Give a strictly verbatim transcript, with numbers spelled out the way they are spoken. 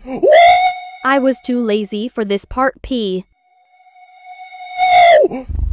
I was too lazy for this part P.